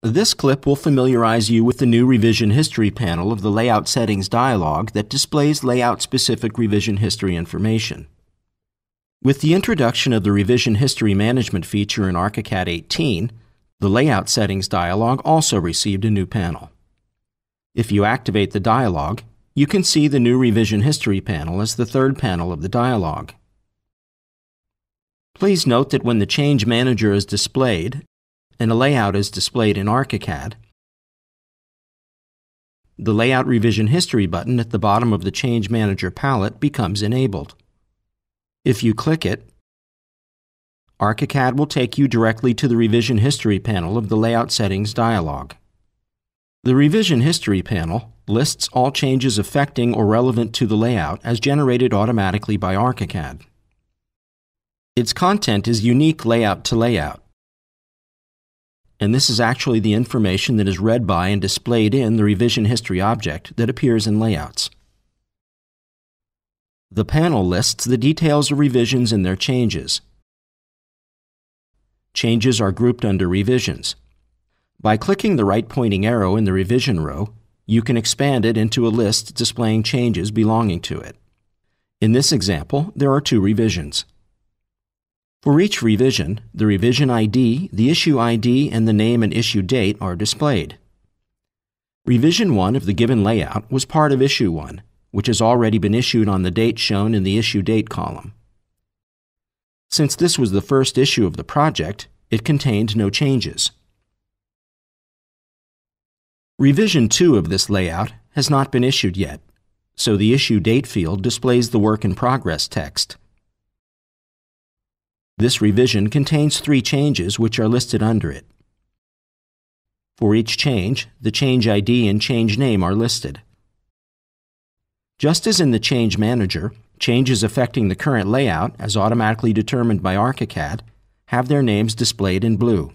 This clip will familiarize you with the new Revision History panel of the Layout Settings dialog that displays layout-specific revision history information. With the introduction of the Revision History Management feature in ArchiCAD 18, the Layout Settings dialog also received a new panel. If you activate the dialog, you can see the new Revision History panel as the third panel of the dialog. Please note that when the Change Manager is displayed and a layout is displayed in ArchiCAD, the Layout Revision History button at the bottom of the Change Manager palette becomes enabled. If you click it, ArchiCAD will take you directly to the Revision History panel of the Layout Settings dialog. The Revision History panel lists all changes affecting or relevant to the layout as generated automatically by ArchiCAD. Its content is unique layout to layout, and this is actually the information that is read by and displayed in the Revision History object that appears in Layouts. The panel lists the details of revisions and their changes. Changes are grouped under revisions. By clicking the right-pointing arrow in the revision row, you can expand it into a list displaying changes belonging to it. In this example, there are 2 revisions. For each revision, the revision ID, the issue ID, and the name and issue date are displayed. Revision 1 of the given layout was part of Issue 1, which has already been issued on the date shown in the Issue Date column. Since this was the first issue of the project, it contained no changes. Revision 2 of this layout has not been issued yet, so the Issue Date field displays the Work in Progress text. This revision contains 3 changes which are listed under it. For each change, the change ID and change name are listed. Just as in the Change Manager, changes affecting the current layout, as automatically determined by ArchiCAD, have their names displayed in blue.